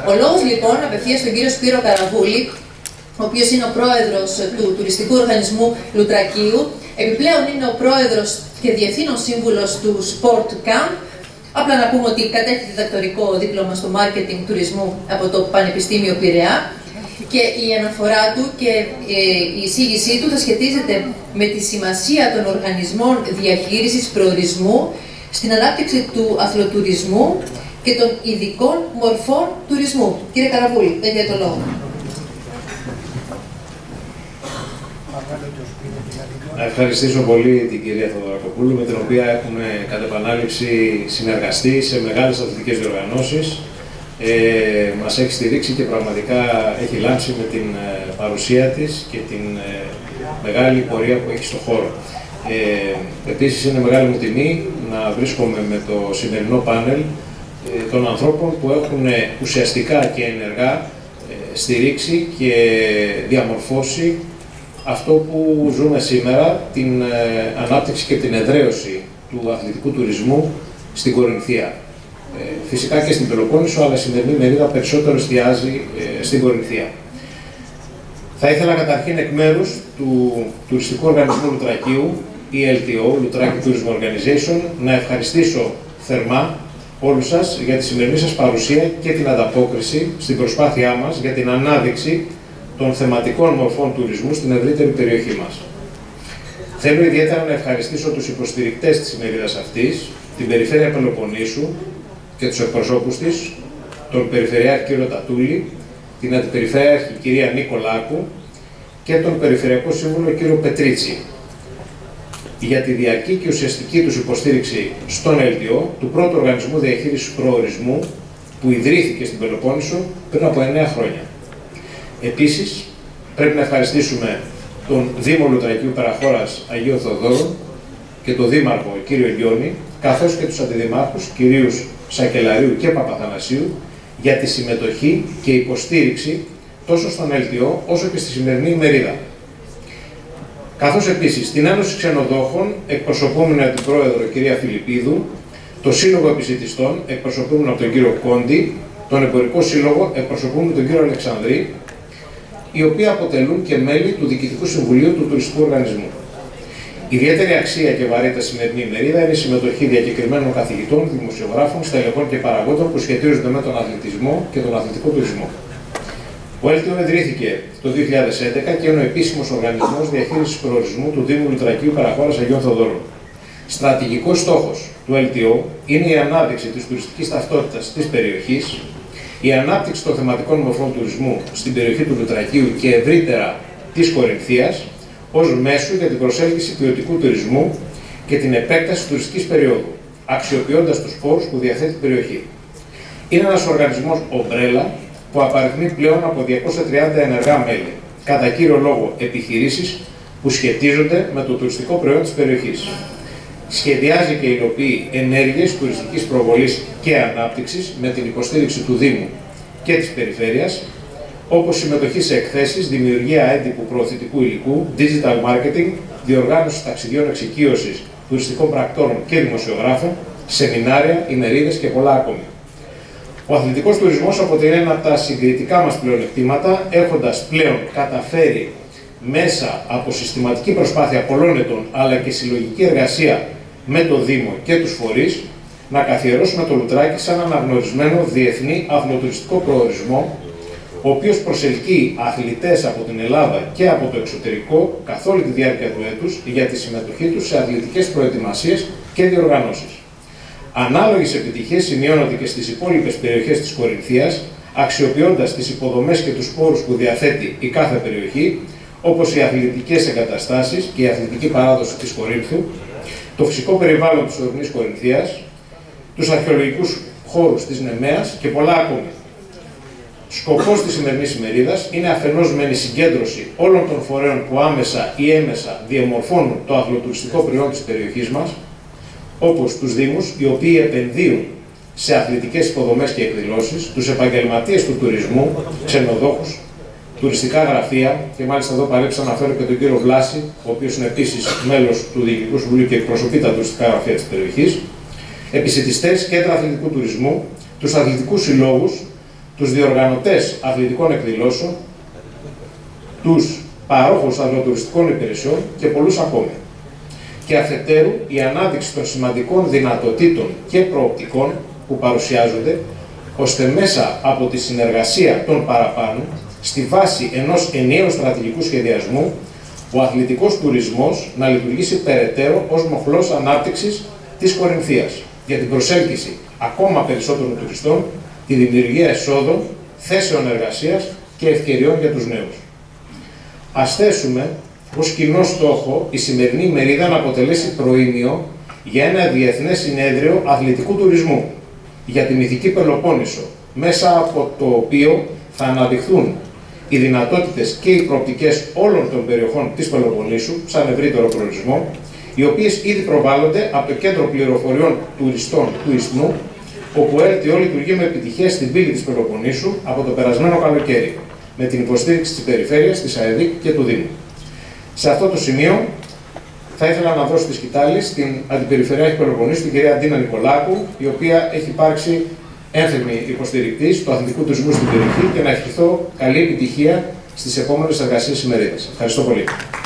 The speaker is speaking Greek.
Ο λόγος λοιπόν απευθεία στον κύριο Σπύρο Καραβούλη, ο οποίος είναι ο πρόεδρος του τουριστικού οργανισμού Λουτρακίου, επιπλέον είναι ο πρόεδρος και διευθύνων σύμβουλος του Sport Camp. Απλά να πούμε ότι κατέχει διδακτορικό δίπλωμα στο μάρκετινγκ τουρισμού από το Πανεπιστήμιο Πειραιά και η αναφορά του και η εισήγησή του θα σχετίζεται με τη σημασία των οργανισμών διαχείρισης προορισμού στην ανάπτυξη του αθλοτουρισμού και των ειδικών μορφών τουρισμού. Κύριε Καραβούλη, έχετε το λόγο. Να ευχαριστήσω πολύ την κυρία Θεοδωρακοπούλου, με την οποία έχουμε κατ' επανάληψη συνεργαστεί σε μεγάλες αθλητικές διοργανώσεις. Μας έχει στηρίξει και πραγματικά έχει λάμψει με την παρουσία της και την μεγάλη πορεία που έχει στο χώρο. Επίσης είναι μεγάλη μου τιμή να βρίσκομαι με το σημερινό πάνελ των ανθρώπων που έχουν ουσιαστικά και ενεργά στηρίξει και διαμορφώσει αυτό που ζούμε σήμερα, την ανάπτυξη και την εδραίωση του αθλητικού τουρισμού στην Κορινθία. Φυσικά και στην Πελοπόννησο, αλλά η σημερινή μερίδα περισσότερο εστιάζει στην Κορινθία. Θα ήθελα καταρχήν εκ μέρους του τουριστικού οργανισμού Λουτρακίου, ELTO, Lutraki Tourism Organization, να ευχαριστήσω θερμά όλους σας για τη σημερινή σας παρουσία και την ανταπόκριση στην προσπάθειά μας για την ανάδειξη των θεματικών μορφών τουρισμού στην ευρύτερη περιοχή μας. Θέλω ιδιαίτερα να ευχαριστήσω τους υποστηρικτές της ημερίδας αυτής, την Περιφέρεια Πελοποννήσου και τους εκπροσώπους της, τον Περιφερειάρχη κύριο Τατούλη, την Αντιπεριφερειάρχη κυρία Νίκολάκου και τον Περιφερειακό Σύμβουλο κύριο Πετρίτσι, για τη διαρκή και ουσιαστική τους υποστήριξη στον LTO, του πρώτου οργανισμού διαχείρισης προορισμού που ιδρύθηκε στην Πελοπόννησο πριν από 9 χρόνια. Επίσης, πρέπει να ευχαριστήσουμε τον Δήμο Λουτρακίου Περαχώρας Αγίου Θεοδόρου και τον Δήμαρχο κύριο Λιώνη, καθώς και τους αντιδημάρχους κυρίους Σακελαρίου και Παπαθανασίου για τη συμμετοχή και υποστήριξη τόσο στον LTO όσο και στη σημερινή ημερίδα. Καθώς επίσης την Ένωση Ξενοδόχων, εκπροσωπούμενη από την Πρόεδρο κυρία Φιλιππίδου, το Σύλλογο Επισιτιστών, εκπροσωπούμενο από τον κύριο Κόντι, τον Εμπορικό Σύλλογο, εκπροσωπούμενο τον κύριο Αλεξανδρή, οι οποίοι αποτελούν και μέλη του Διοικητικού Συμβουλίου του Τουριστικού Οργανισμού. Ιδιαίτερη αξία και βαρύτητα σημερινή ημερίδα είναι η συμμετοχή διακεκριμένων καθηγητών, δημοσιογράφων, στελεχών και παραγόντων που σχετίζονται με τον αθλητισμό και τον αθλητικό τουρισμό. Ο LTO ιδρύθηκε το 2011 και είναι ο επίσημος οργανισμός διαχείρισης προορισμού του Δήμου Λουτρακίου Περαχώρας Αγίου Θεοδόρου. Στρατηγικός στόχος του LTO είναι η ανάδειξη της τουριστικής ταυτότητας της περιοχής, η ανάπτυξη των θεματικών μορφών τουρισμού στην περιοχή του Λουτρακίου και ευρύτερα της Κορινθίας, ως μέσο για την προσέλκυση ποιοτικού τουρισμού και την επέκταση τουριστικής περίοδου, αξιοποιώντας τους πόρους που διαθέτει η περιοχή. Είναι ένας οργανισμός ομπρέλα που απαριθμεί πλέον από 230 ενεργά μέλη, κατά κύριο λόγο επιχειρήσεις που σχετίζονται με το τουριστικό προϊόν της περιοχής. Σχεδιάζει και υλοποιεί ενέργειες τουριστικής προβολής και ανάπτυξης με την υποστήριξη του Δήμου και της Περιφέρειας, όπως συμμετοχή σε εκθέσεις, δημιουργία έντυπου προωθητικού υλικού, digital marketing, διοργάνωση ταξιδιών εξοικείωσης τουριστικών πρακτόρων και δημοσιογράφων, σεμινάρια, ημερίδες και πολλά ακόμη. Ο αθλητικός τουρισμός αποτελεί ένα από τα συγκριτικά μας πλεονεκτήματα, έχοντας πλέον καταφέρει μέσα από συστηματική προσπάθεια πολλών ετών, αλλά και συλλογική εργασία με το Δήμο και τους φορείς, να καθιερώσουμε το Λουτράκι σαν αναγνωρισμένο διεθνή αθλοτουριστικό προορισμό, ο οποίος προσελκύει αθλητές από την Ελλάδα και από το εξωτερικό καθ' όλη τη διάρκεια του έτους για τη συμμετοχή τους σε αθλητικές προετοιμασίες και διοργανώσεις. Ανάλογες επιτυχίες σημειώνονται και στις υπόλοιπες περιοχές της Κορινθίας, αξιοποιώντας τις υποδομές και τους πόρους που διαθέτει η κάθε περιοχή, όπως οι αθλητικές εγκαταστάσεις και η αθλητική παράδοση της Κορίνθου, το φυσικό περιβάλλον της ορεινής Κορινθίας, τους αρχαιολογικούς χώρους της Νεμαίας και πολλά ακόμη. Σκοπός της σημερινής ημερίδας είναι αφενός μεν η συγκέντρωση όλων των φορέων που άμεσα ή έμεσα διαμορφώνουν το αθλοτουριστικό προϊόν της περιοχής μας, όπως τους Δήμους, οι οποίοι επενδύουν σε αθλητικές υποδομές και εκδηλώσεις, τους επαγγελματίες του τουρισμού, ξενοδόχους, τουριστικά γραφεία, και μάλιστα εδώ παρέψα να αναφέρω και τον κύριο Βλάση, ο οποίος είναι επίσης μέλος του Διοικητικού Συμβουλίου και εκπροσωπεί τα τουριστικά γραφεία της περιοχής, επισιτιστές, κέντρα αθλητικού τουρισμού, τους αθλητικούς συλλόγους, τους διοργανωτές αθλητικών εκδηλώσεων, τους παρόχους αγροτουριστικών υπηρεσιών και πολλούς ακόμη. Και αφετέρου, η ανάδειξη των σημαντικών δυνατοτήτων και προοπτικών που παρουσιάζονται, ώστε μέσα από τη συνεργασία των παραπάνω, στη βάση ενός ενιαίου στρατηγικού σχεδιασμού, ο αθλητικός τουρισμός να λειτουργήσει περαιτέρω ως μοχλός ανάπτυξης της Κορινθίας για την προσέλκυση ακόμα περισσότερων τουριστών, τη δημιουργία εσόδων, θέσεων εργασίας και ευκαιριών για τους νέους. Ας θέσουμε ως κοινό στόχο η σημερινή ημερίδα να αποτελέσει προήμιο για ένα διεθνές συνέδριο αθλητικού τουρισμού για την Ηθική Πελοπόννησο, μέσα από το οποίο θα αναδειχθούν οι δυνατότητες και οι προοπτικές όλων των περιοχών της Πελοποννήσου, σαν ευρύτερο προορισμό, οι οποίες ήδη προβάλλονται από το Κέντρο Πληροφοριών Τουριστών του Ισθμού, όπου LTO λειτουργεί με επιτυχία στην πύλη της Πελοποννήσου από το περασμένο καλοκαίρι, με την υποστήριξη της Περιφέρειας, της ΑΕΔΙΚ και του Δήμου. Σε αυτό το σημείο θα ήθελα να δώσω τη σκητάλη στην Αντιπεριφερειάρχη Πελοποννήσου, την κυρία Ντίνα Νικολάκου, η οποία έχει υπάρξει ένθερμη υποστηρικτής του αθλητικού τουρισμού στην περιοχή, και να ευχηθώ καλή επιτυχία στις επόμενες εργασίες ημερίδας. Ευχαριστώ πολύ.